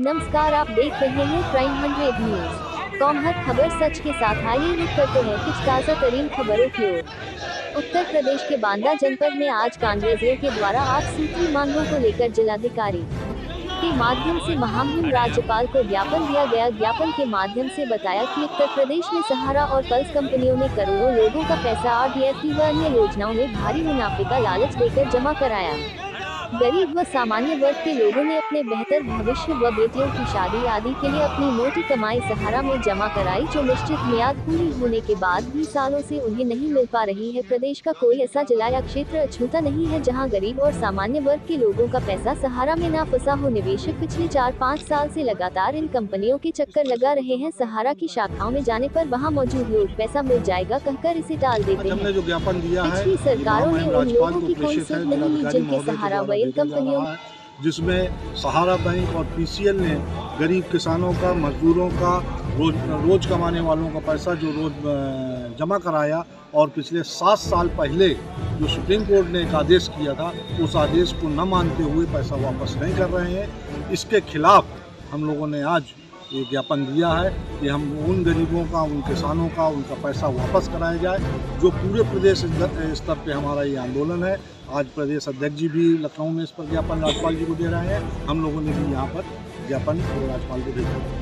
नमस्कार, आप देख रहे हैं क्राइम 100 न्यूज। कौम हर खबर सच के साथ। आइए रुक करते हैं कुछ ताज़ा तरीन खबरों की ओर। उत्तर प्रदेश के बांदा जनपद में आज कांग्रेसियों के द्वारा 8 सूत्री मांगों को लेकर जिलाधिकारी के माध्यम से महामहिम राज्यपाल को ज्ञापन दिया गया। ज्ञापन के माध्यम से बताया कि उत्तर प्रदेश में सहारा और पल्स कंपनियों ने करोड़ों लोगों का पैसा RDFT व अन्य योजनाओं में भारी मुनाफे का लालच देकर जमा कराया। गरीब व सामान्य वर्ग के लोगों ने अपने बेहतर भविष्य व बेटियों की शादी आदि के लिए अपनी मोटी कमाई सहारा में जमा कराई, जो निश्चित मियाद पूरी होने के बाद भी सालों से उन्हें नहीं मिल पा रही है। प्रदेश का कोई ऐसा जिला या क्षेत्र अछूता नहीं है जहां गरीब और सामान्य वर्ग के लोगों का पैसा सहारा में ना फंसा हो। निवेशक पिछले 4-5 साल से लगातार इन कंपनियों के चक्कर लगा रहे हैं। सहारा की शाखाओं में जाने पर वहाँ मौजूद लोग पैसा मिल जाएगा कहकर इसे टाल देते हैं। पिछली सरकारों ने उन लोगों की कोई सुध नहीं ली जिनके सहारा व इन कंपनियों, जिसमें सहारा बैंक और PCL ने गरीब किसानों का, मजदूरों का, रोज कमाने वालों का पैसा जो रोज जमा कराया, और पिछले 7 साल पहले जो सुप्रीम कोर्ट ने एक आदेश किया था, उस आदेश को न मानते हुए पैसा वापस नहीं कर रहे हैं। इसके खिलाफ हम लोगों ने आज ये ज्ञापन दिया है कि हम उन गरीबों का, उन किसानों का, उनका पैसा वापस कराया जाए। जो पूरे प्रदेश स्तर पे हमारा ये आंदोलन है। आज प्रदेश अध्यक्ष जी भी लखनऊ में इस पर ज्ञापन राज्यपाल जी को दे रहे हैं। हम लोगों ने भी यहाँ पर ज्ञापन राज्यपाल को भेजा।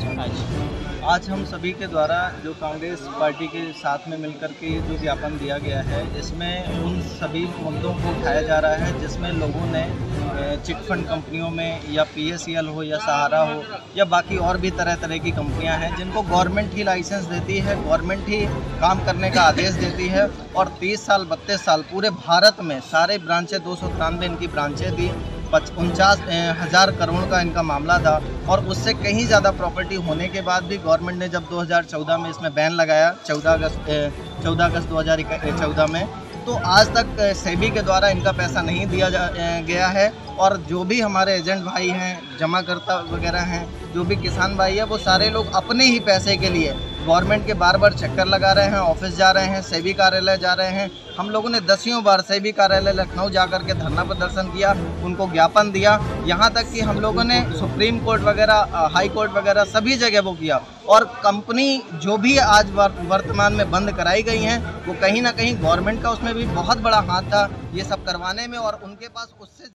आज हम सभी के द्वारा जो कांग्रेस पार्टी के साथ में मिलकर के जो ज्ञापन दिया गया है, इसमें उन सभी मुद्दों को उठाया जा रहा है जिसमें लोगों ने चिटफंड कंपनियों में या PSEL हो या सहारा हो या बाकी और भी तरह तरह की कंपनियां हैं जिनको गवर्नमेंट ही लाइसेंस देती है, गवर्नमेंट ही काम करने का आदेश देती है, और 30 साल 32 साल पूरे भारत में सारे ब्रांचें 293 इनकी ब्रांचें थी। 49,000 करोड़ का इनका मामला था, और उससे कहीं ज़्यादा प्रॉपर्टी होने के बाद भी गवर्नमेंट ने जब 2014 में इसमें बैन लगाया, 14 अगस्त 2014 में, तो आज तक सेबी के द्वारा इनका पैसा नहीं दिया गया है। और जो भी हमारे एजेंट भाई हैं, जमाकर्ता वगैरह हैं, जो भी किसान भाई है, वो सारे लोग अपने ही पैसे के लिए गवर्नमेंट के बार चक्कर लगा रहे हैं, ऑफिस जा रहे हैं, सेबी कार्यालय जा रहे हैं। हम लोगों ने दसियों बार सेबी कार्यालय लखनऊ जाकर के धरना प्रदर्शन किया, उनको ज्ञापन दिया, यहाँ तक कि हम लोगों ने सुप्रीम कोर्ट वगैरह, हाई कोर्ट वगैरह सभी जगह वो किया। और कंपनी जो भी आज वर्तमान में बंद कराई गई हैं, वो कहीं ना कहीं गवर्नमेंट का उसमें भी बहुत बड़ा हाथ था ये सब करवाने में, और उनके पास उससे